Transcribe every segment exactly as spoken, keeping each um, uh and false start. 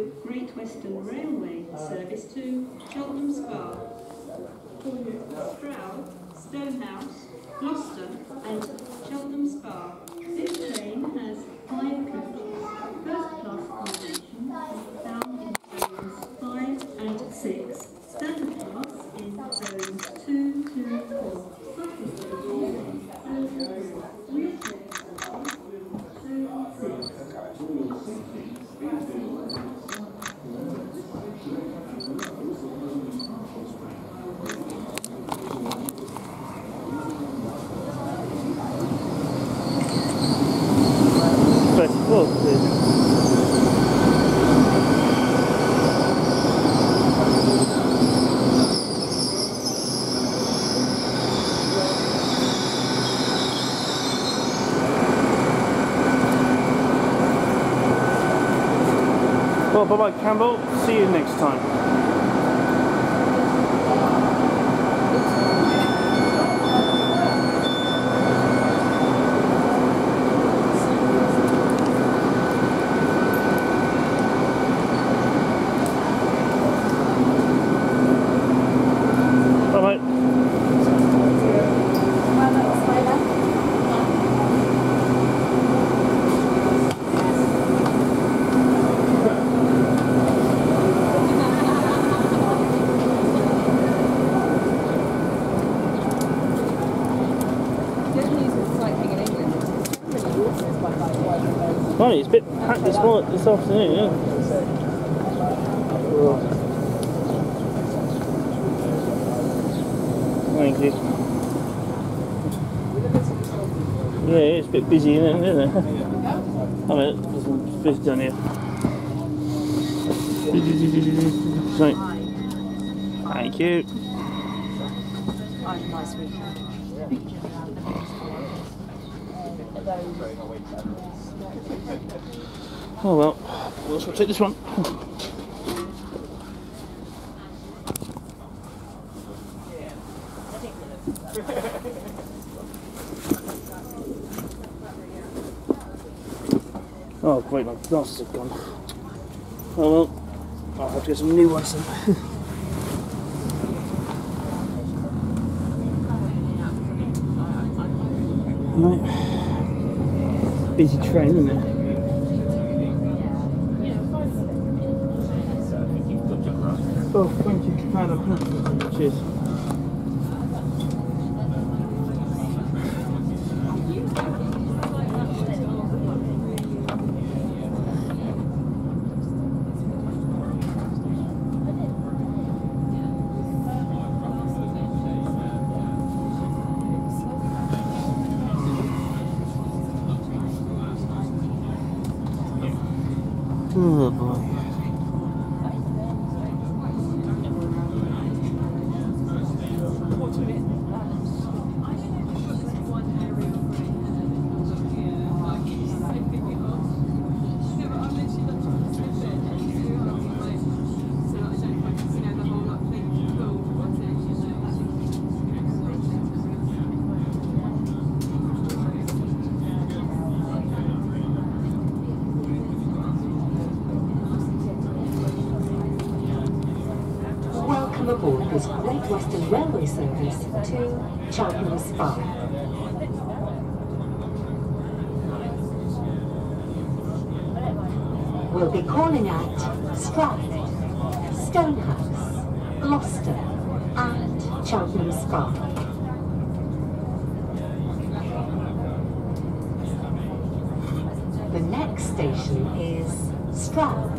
Great Western Railway service to Cheltenham Spa, Stroud, Stonehouse, Gloucester and Cheltenham Spa. This train has five coaches. First class accommodation is found in zones five and six. Standard class in zones two to four. Cycle station, wheelchair zone six. thirty-four, please. Well, bye-bye, Campbell. See you next time. Funny, it's a bit packed this morning, this afternoon, yeah. Thank you. Yeah, it's a bit busy, isn't it? I mean, it's busy down here. So, thank you. Nice weekend. Oh well, we'll take this one. Oh great, my glasses have gone. Oh well, I'll have to get some new ones then. Right. Busy train, isn't it? Oh, thank you. Cheers. Oh boy. Aboard this Great Western Railway service to Cheltenham Spa. We'll be calling at Stroud, Stonehouse, Gloucester and Cheltenham Spa. The next station is Stroud.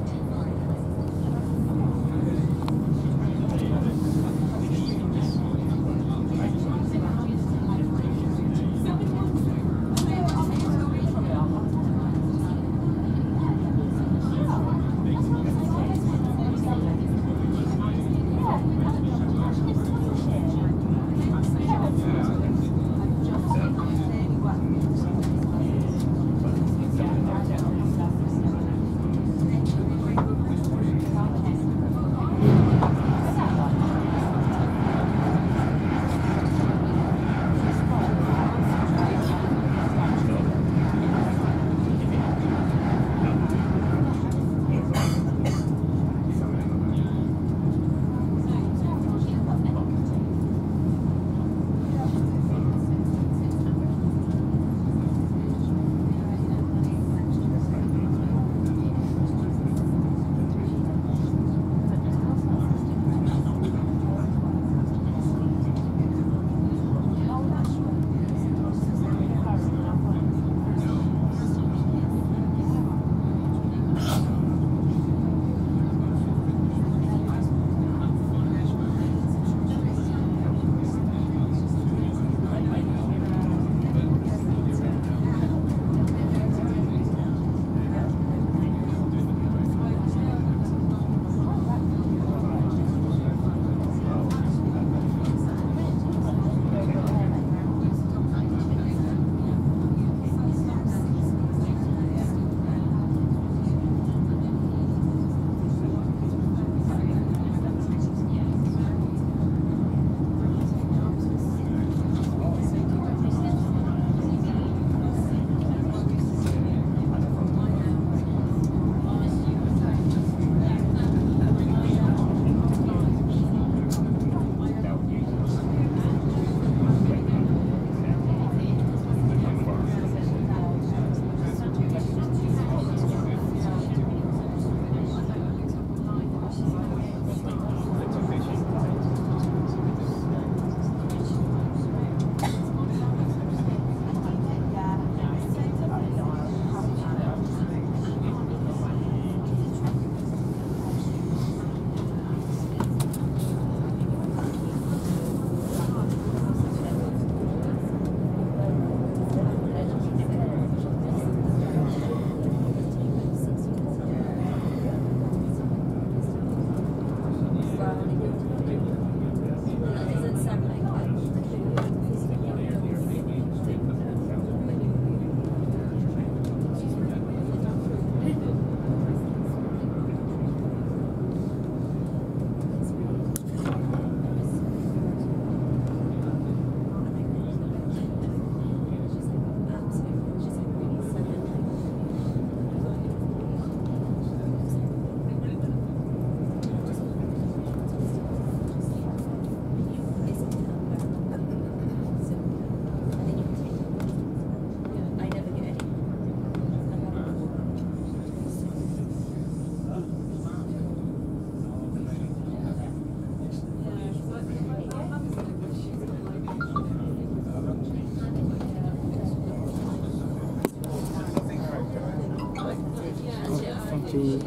fourteen.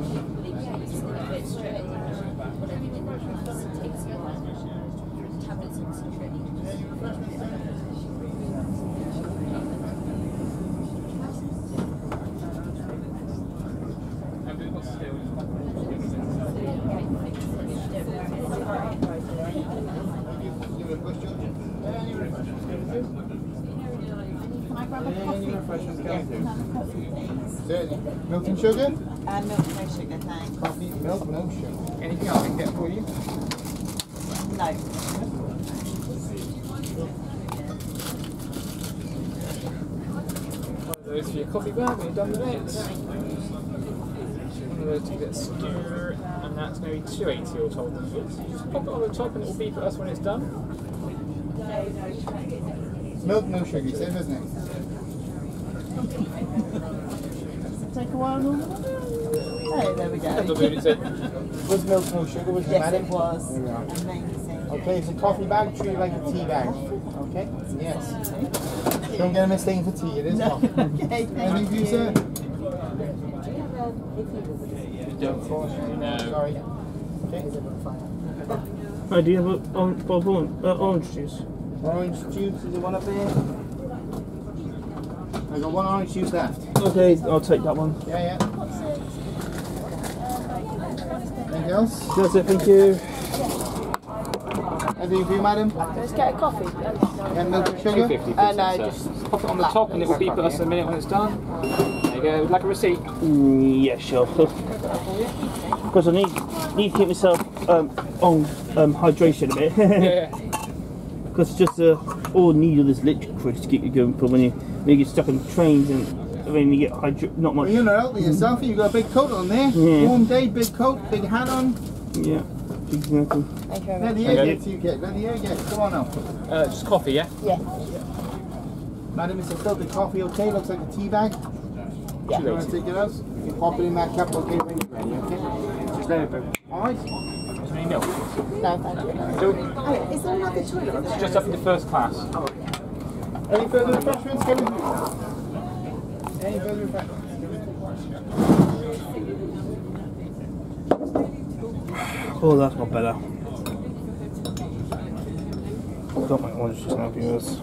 Milk and sugar? Uh, milk, no sugar, thanks. Coffee, milk, no sugar. Anything else I can get for you? No. One of those for your coffee bag when you're done with it. One of those to get stir, and that's going to be two eighty all told. Just pop it on the top and it will beep at us when it's done. Milk, no sugar, you said, isn't it? Take a while. Oh, there we go. That's what it said. Was milk, no sugar? Was it Yes, madam? it was. There we are. Amazing. Okay, it's a coffee bag, treat it like a tea bag. Okay? Yes. Don't get a mistake for tea, it is coffee. Okay, thank Anything for you, you. sir? Don't No. Sorry. Okay. Oh, do you have a on, Bob, on, uh, orange juice? Orange juice, is there one up there? I got one orange juice left. Okay, I'll take that one. Yeah, yeah. Anything else? That's it, thank you. Anything for you, madam? Let's get a coffee. And milk and two sugar? fifty. Uh, no, just Pop it on the top and it will beep at us in a minute when it's done. There you go, like a receipt. Mm, yeah, sure. Because I need need to keep myself um, on um, hydration a bit. Yeah. Because it's just uh, all need of this liquid to keep you going for when you when you get stuck on trains and when you get hydra not much. Well, you're not helping yourself, you've got a big coat on there. Yeah. Warm day, big coat, big hat on. Yeah, exactly. Thank you very Let much. the air Okay. get to you, get. Let the air get. Come on now. Uh, just coffee, yeah? Yeah. Madam, it's a filtered coffee, okay? Looks like a tea bag. Yeah. You want to take it out? You pop it in that cup, okay? When you're ready, okay? Just let it go. Alright? Is there any milk? No, thank you. So, Oh, is there another toilet? it's just up in the first class. Any further refreshments? Come in. Any further refreshments? Oh, that's not better. Got my orange juice now, viewers.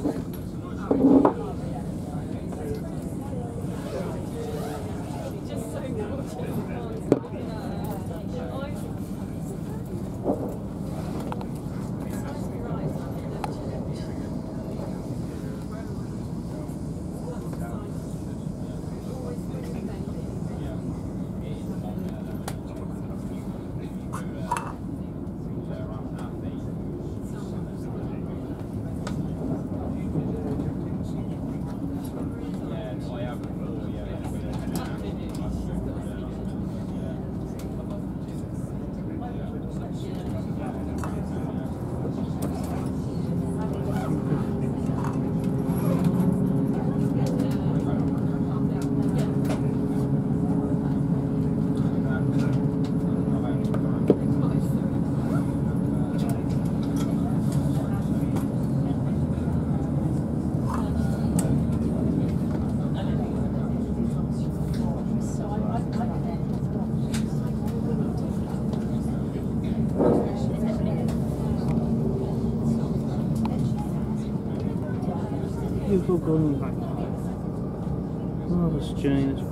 Beautiful golden back. Oh, this journey is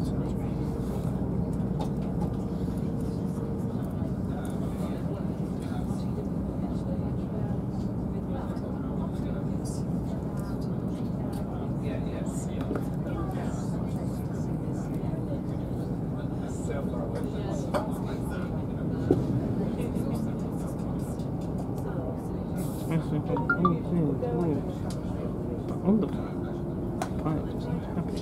on the pipe is not happy.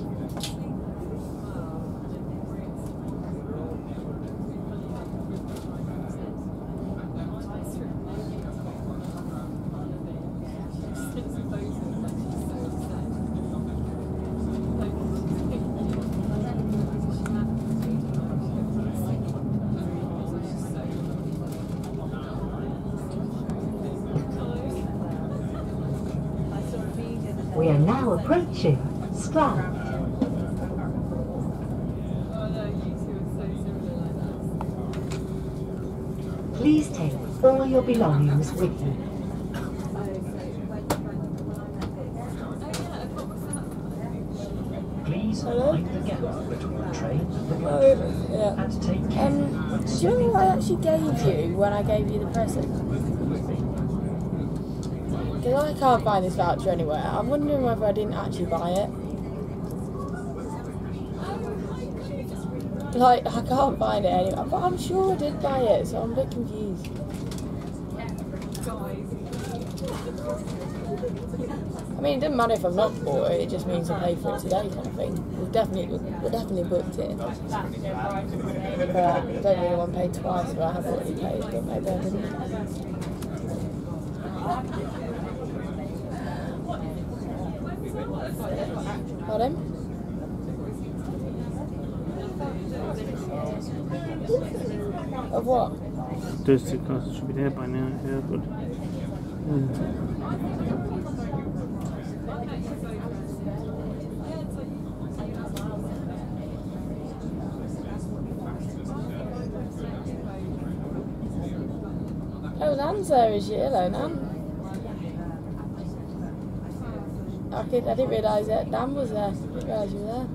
We are now approaching Stroud. Please take all your belongings with you. Please mind the gap between train and the platform. Yeah. And take care. Um, do you know what I actually gave you when I gave you the present? Because I can't find this voucher anywhere. I'm wondering whether I didn't actually buy it. Like, I can't find it anywhere, but I'm sure I did buy it, so I'm a bit confused. I mean, it doesn't matter if I've not bought it, it just means I paid for it today, kind of thing. We've definitely, we've definitely booked it. But I don't really want to pay twice, but I have already paid, but maybe I didn't. Pardon? Of what? Those two cars should be there by now. Yeah, good. Yeah. Oh, Nan's there, is she? Hello, Nan. I, could, I didn't realise that Nan was there. I didn't realise you were there.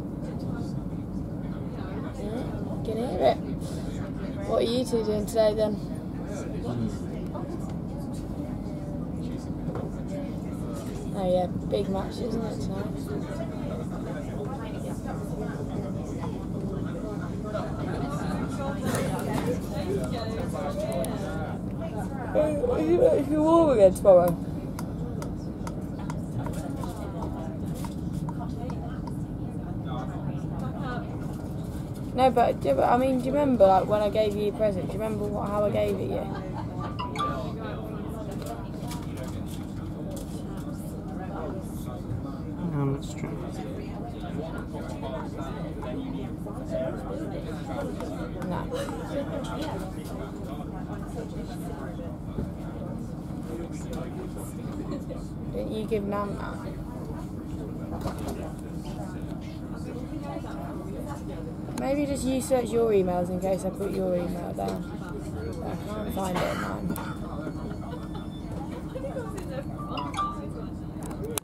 Yeah, I can hear it. What are you two doing today then? Oh yeah, big match, isn't it, tonight? Are you at your war again tomorrow? No, but, do, I mean, do you remember, like, when I gave you your present? Do you remember what, how I gave it you? Um, that's true. No. Didn't you give Nan that? Maybe just you search your emails in case I put your email down. I can't find it in mine.